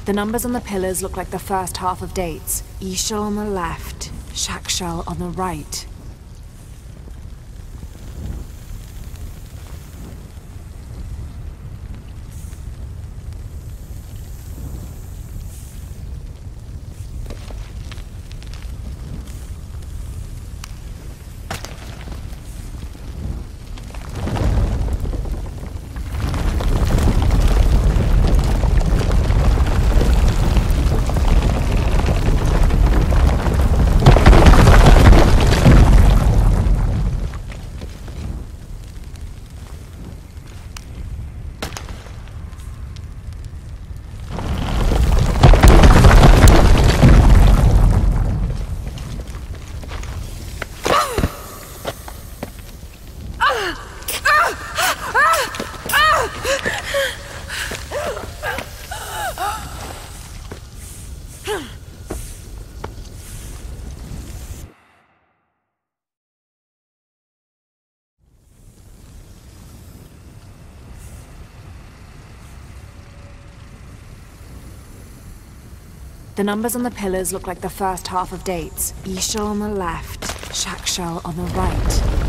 The numbers on the pillars look like the first half of dates. Ishal on the left, Shakshal on the right. The numbers on the pillars look like the first half of dates. Ishal on the left, Shakshal on the right.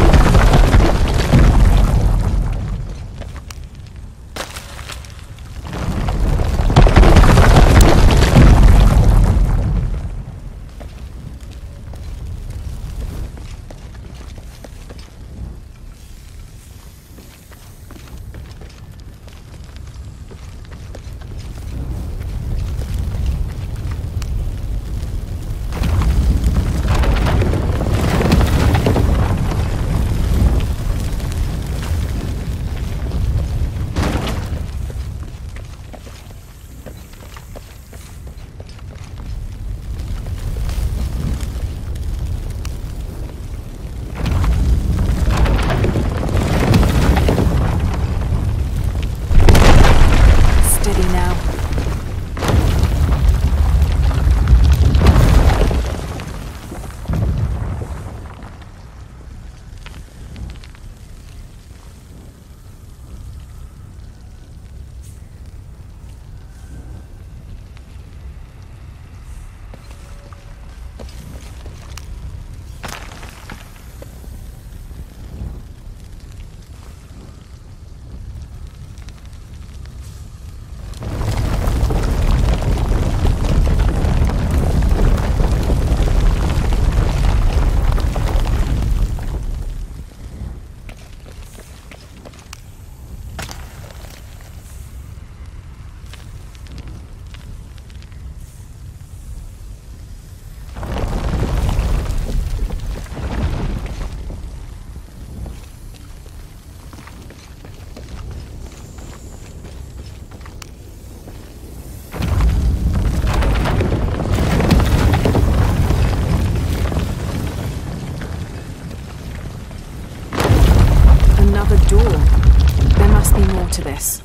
To this.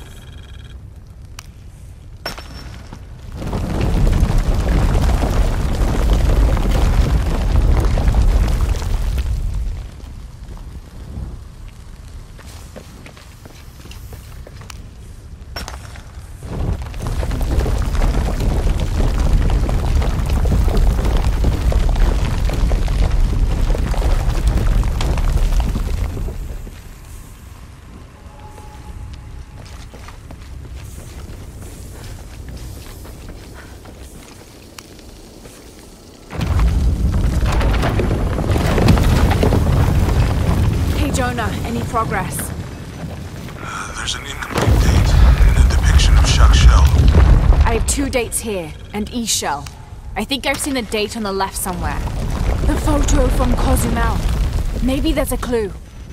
Any progress? There's an incomplete date and a depiction of Shakshal. I have 2 dates here, and Ishal. I think I've seen a date on the left somewhere. The photo from Cozumel. Maybe there's a clue.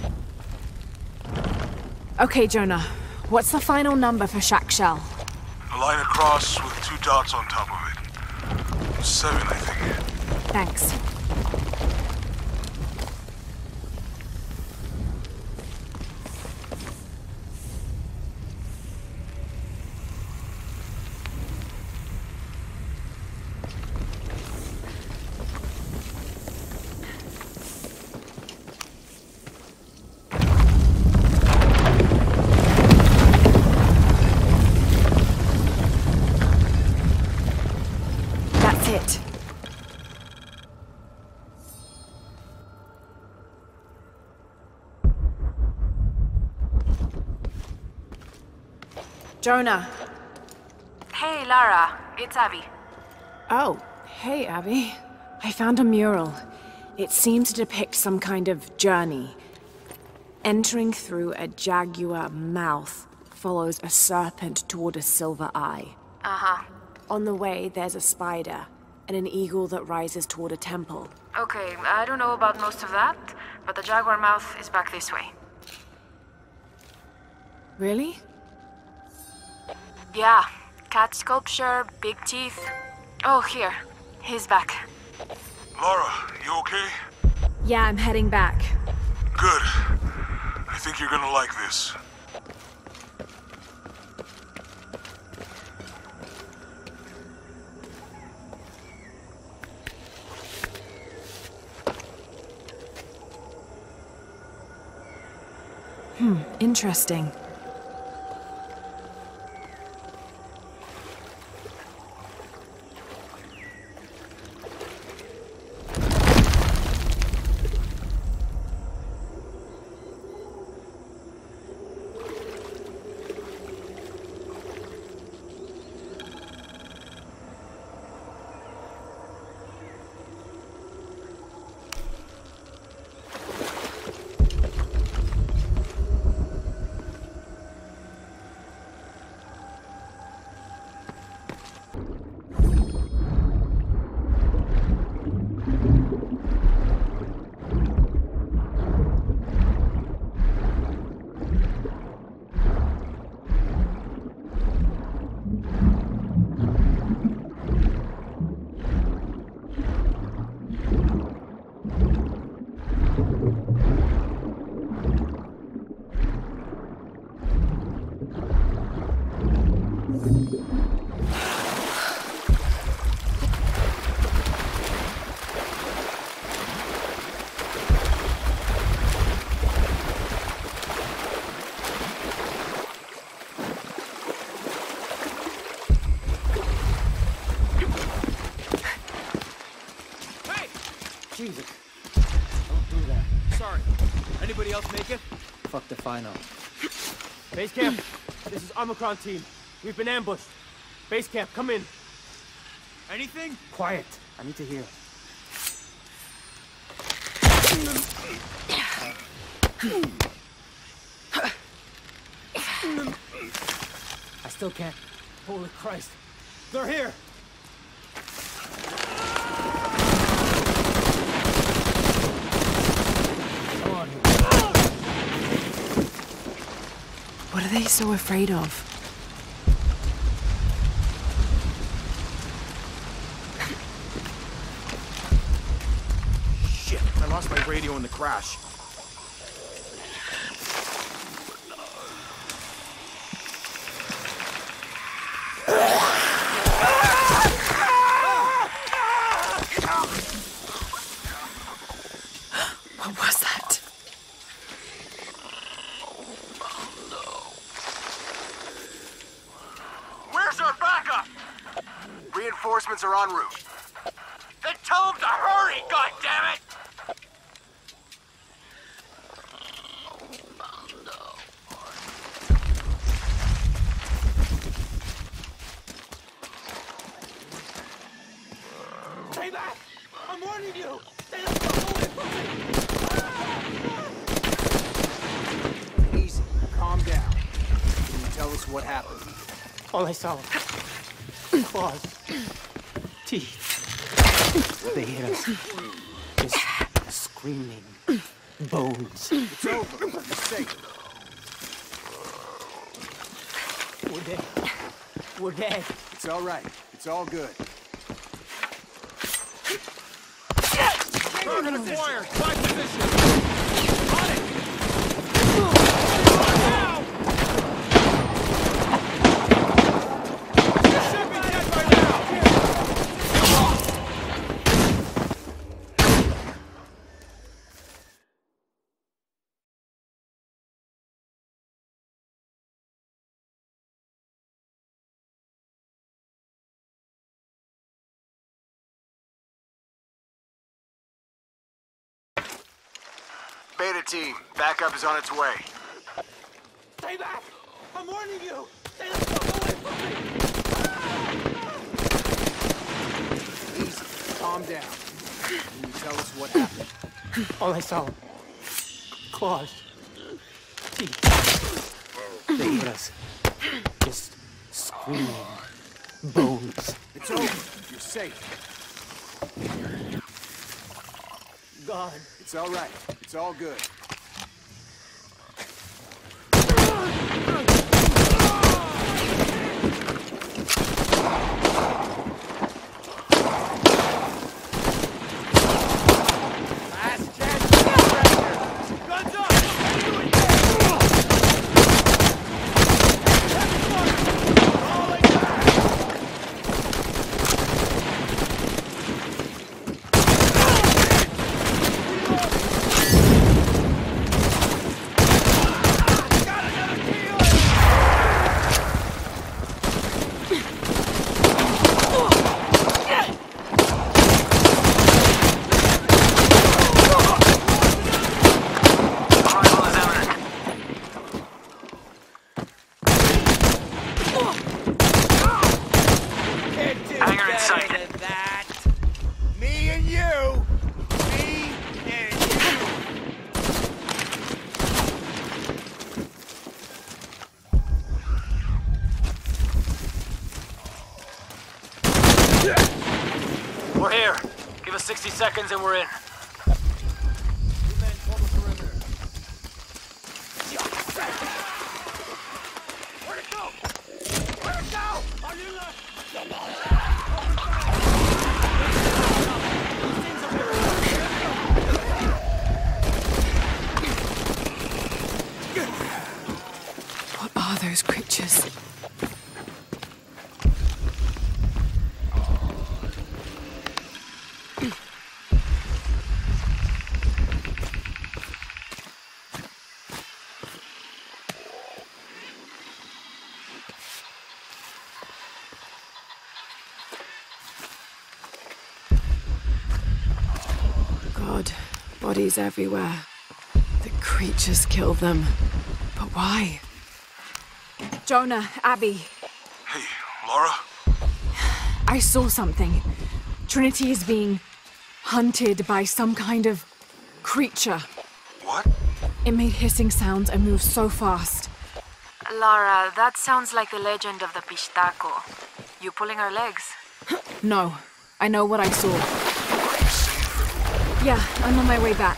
Okay, Jonah. What's the final number for Shakshal? A line across with 2 dots on top of it. 7, I think. Thanks. Jonah. Hey, Lara. It's Abby. Oh, hey, Abby. I found a mural. It seemed to depict some kind of journey. Entering through a jaguar mouth follows a serpent toward a silver eye. Uh-huh. On the way, there's a spider and an eagle that rises toward a temple. Okay, I don't know about most of that, but the jaguar mouth is back this way. Really? Yeah. Cat sculpture, big teeth. Oh, here. He's back. Lara, you okay? Yeah, I'm heading back. Good. I think you're gonna like this. Interesting. Jesus. Don't do that. Sorry. Anybody else make it? Fuck if I know. Base camp, this is Omicron team. We've been ambushed. Base camp, come in. Anything? Quiet. I need to hear. I still can't. Holy Christ. They're here. Come on. What are they so afraid of? Shit, I lost my radio in the crash. What was that? Where's our backup? Reinforcements are en route. Then tell them to hurry, goddammit! Stay back! I'm warning you! Stay the fuck away from me! Easy, calm down. Can you tell us what happened? All I saw was claws, teeth. They hit us. Just screaming. Bones. It's over. You're safe. We're dead. We're dead. It's all right. It's all good. Target acquired! Find position! On it! Now! You should be dead by now! Beta team, backup is on its way. Stay back! I'm warning you! Easy. Calm down. Can you tell us what happened? All I saw, claws, teeth. They hit us. Just screaming. Bones. It's over. You're safe. God. It's all right. It's all good. Last chance to surrender. Guns up! We're here. Give us 60 seconds and we're in. Where'd it go? Where'd it go? On your left! What are those creatures? God, bodies everywhere. The creatures kill them. But why? Jonah, Abby, Hey, Lara? I saw something. Trinity is being hunted by some kind of creature. What? It made hissing sounds and moved so fast. Lara, that sounds like the legend of the Pistaco. You pulling our legs? No, I know what I saw. Yeah, I'm on my way back.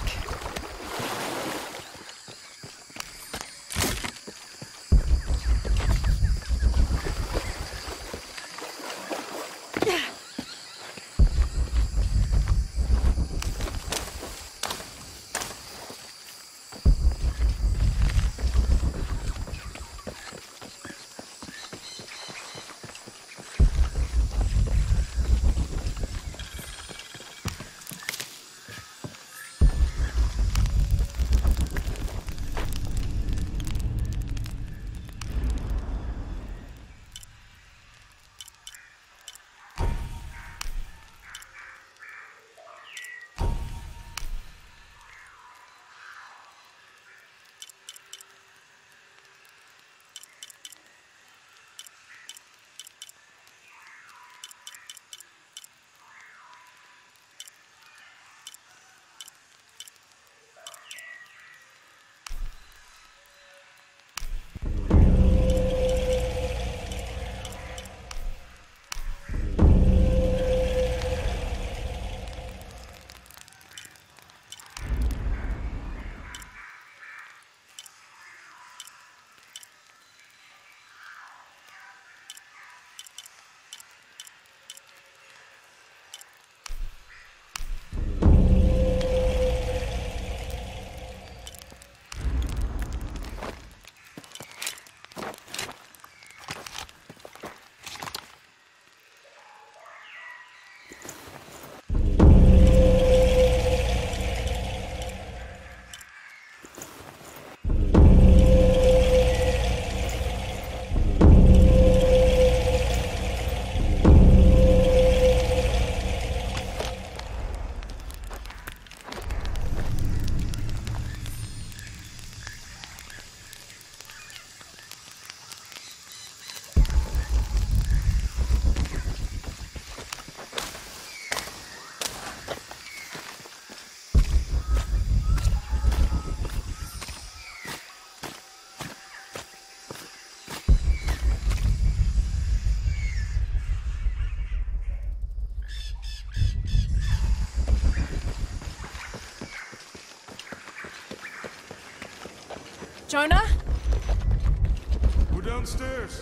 Jonah? We're downstairs.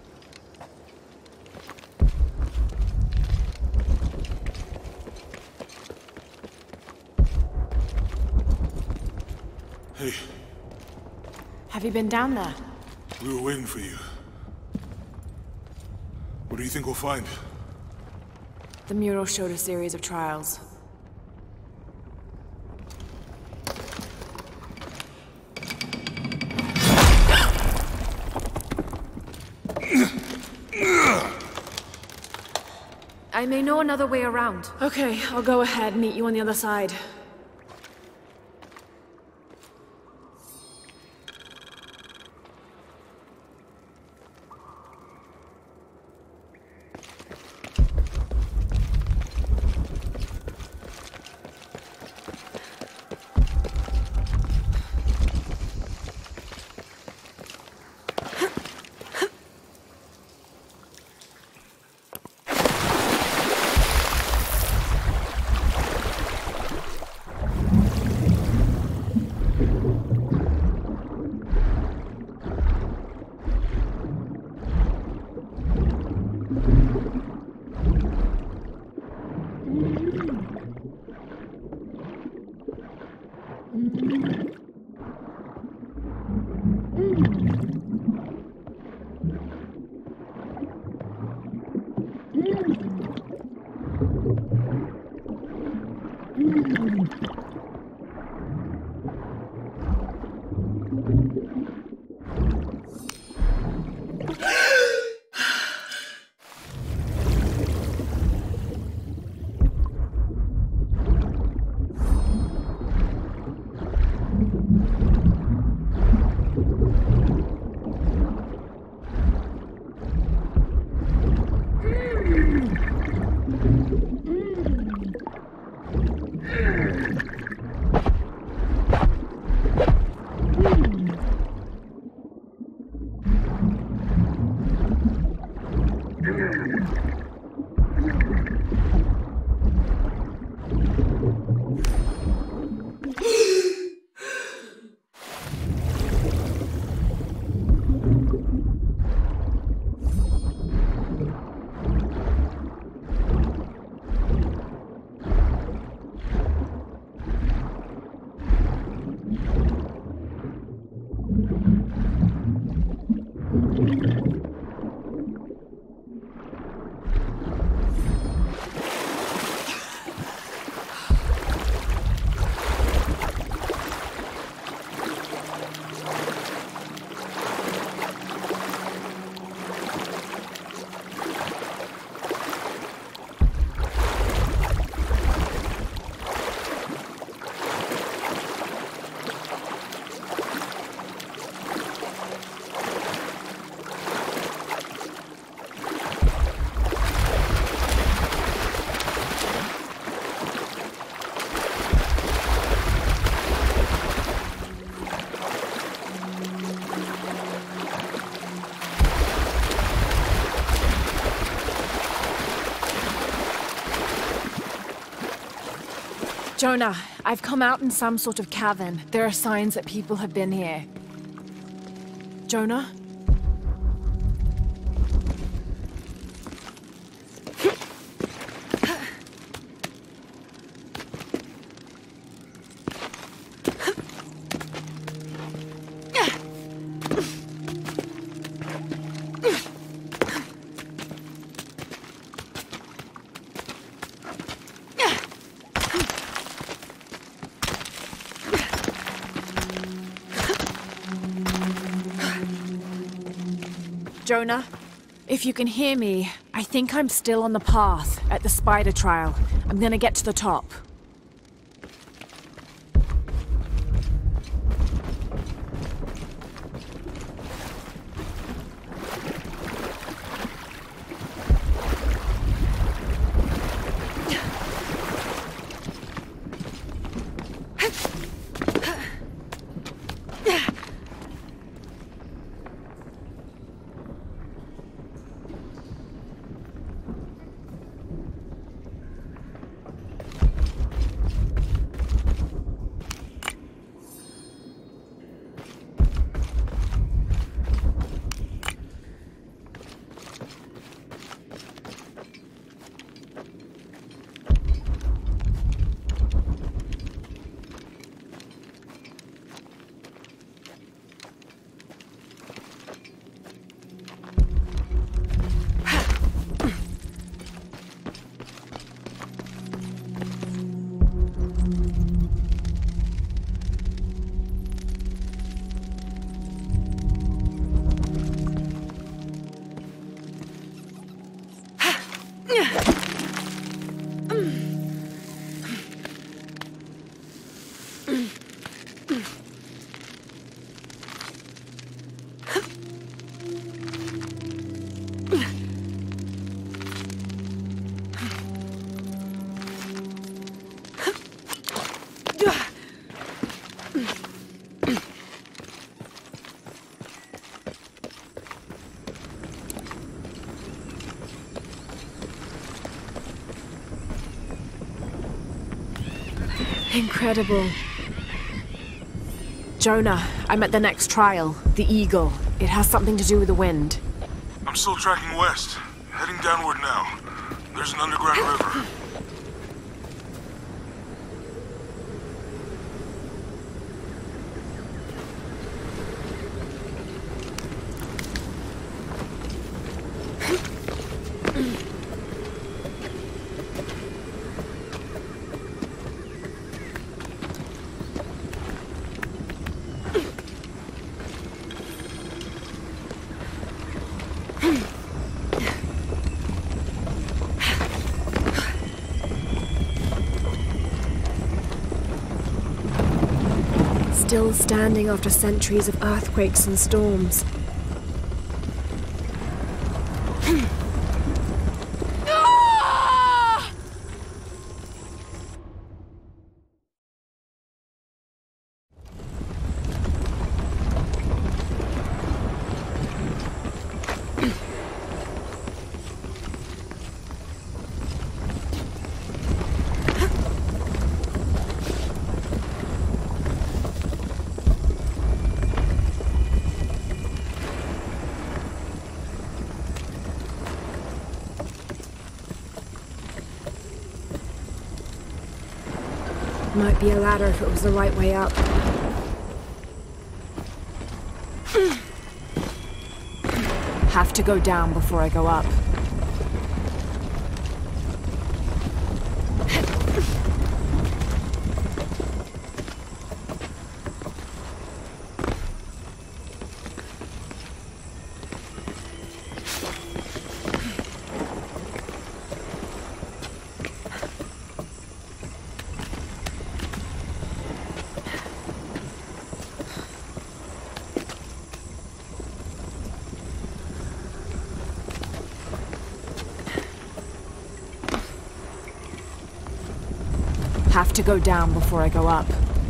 Hey. Have you been down there? We were waiting for you. What do you think we'll find? The mural showed a series of trials. I may know another way around. Okay, I'll go ahead and meet you on the other side. Jonah, I've come out in some sort of cavern. There are signs that people have been here. Jonah? Jonah, if you can hear me, I think I'm still on the path at the spider trial. I'm gonna get to the top. Incredible. Jonah, I'm at the next trial, the Eagle. It has something to do with the wind. I'm still tracking west, heading downward now. There's an underground river. Still standing after centuries of earthquakes and storms. Might be a ladder if it was the right way up. Have to go down before I go up. Have to go down before I go up.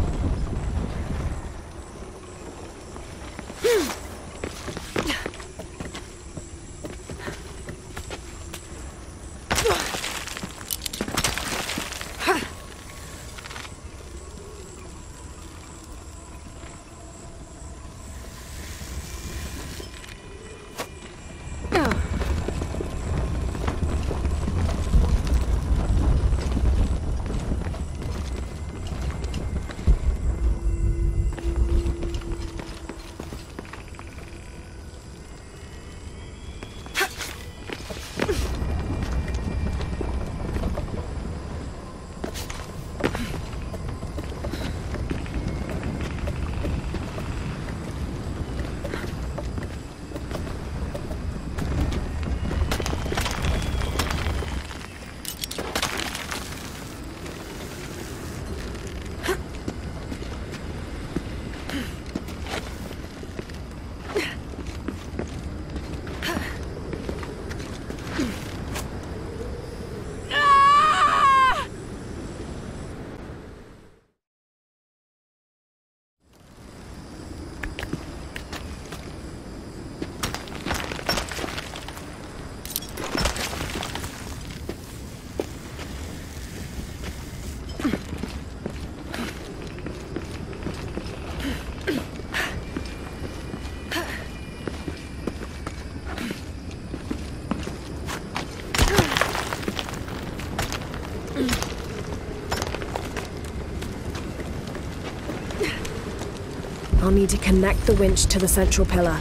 I'll need to connect the winch to the central pillar.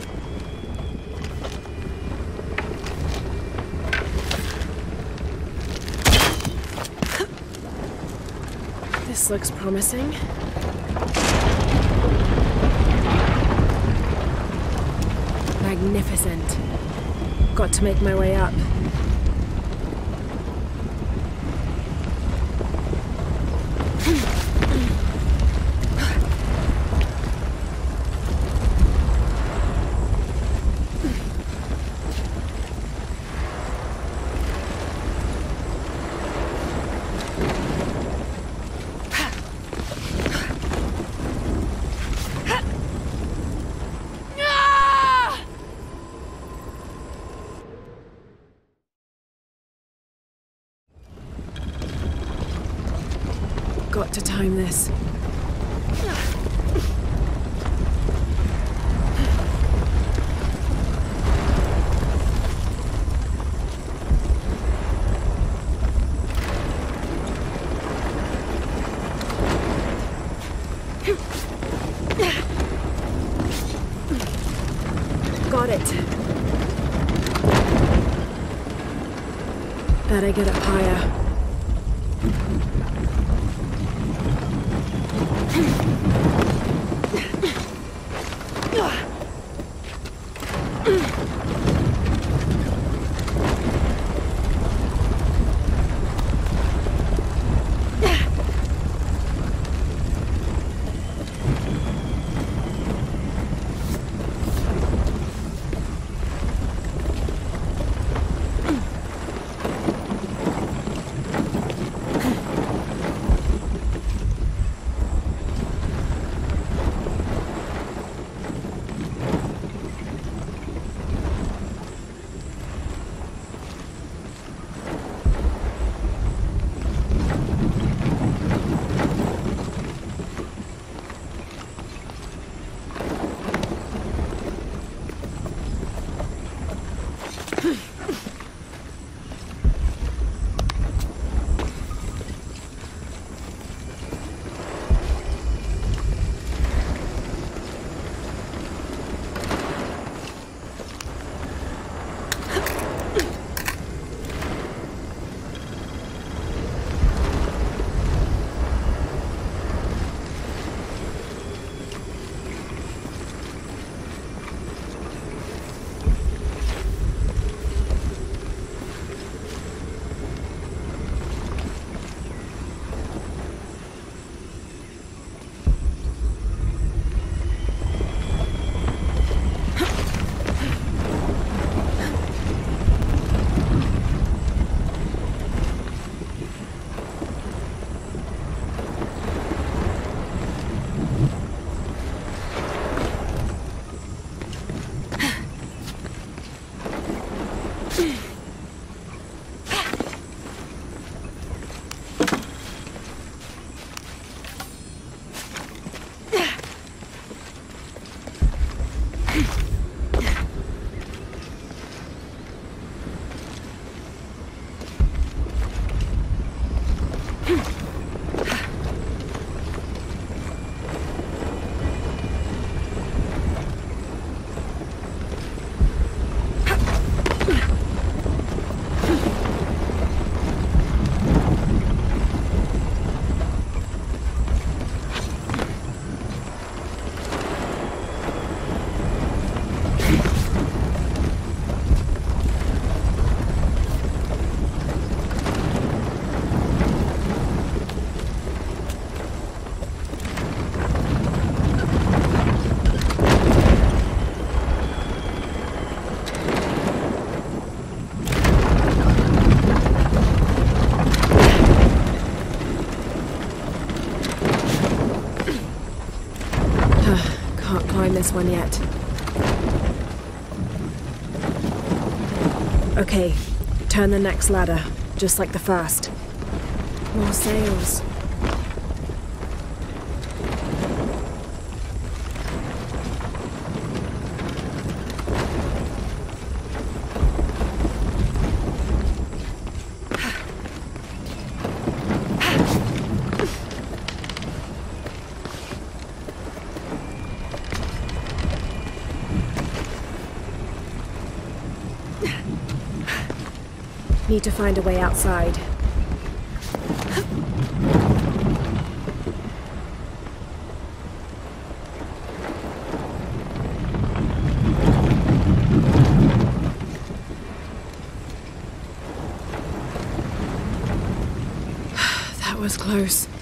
This looks promising. Magnificent. Got to make my way up. got to time this. Got it. Better get up higher. This one yet. Okay, turn the next ladder, just like the first. More sails. Need to find a way outside. That was close.